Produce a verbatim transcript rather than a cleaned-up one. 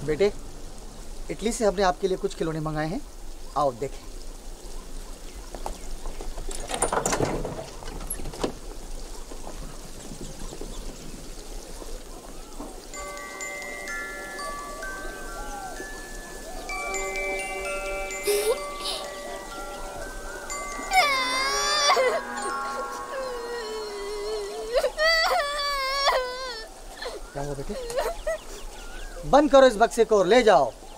बेटे, इटली से हमने आपके लिए कुछ खिलौने मंगाए हैं, आओ देखें। क्या हुआ बेटे? बंद करो इस बक्से को और ले जाओ।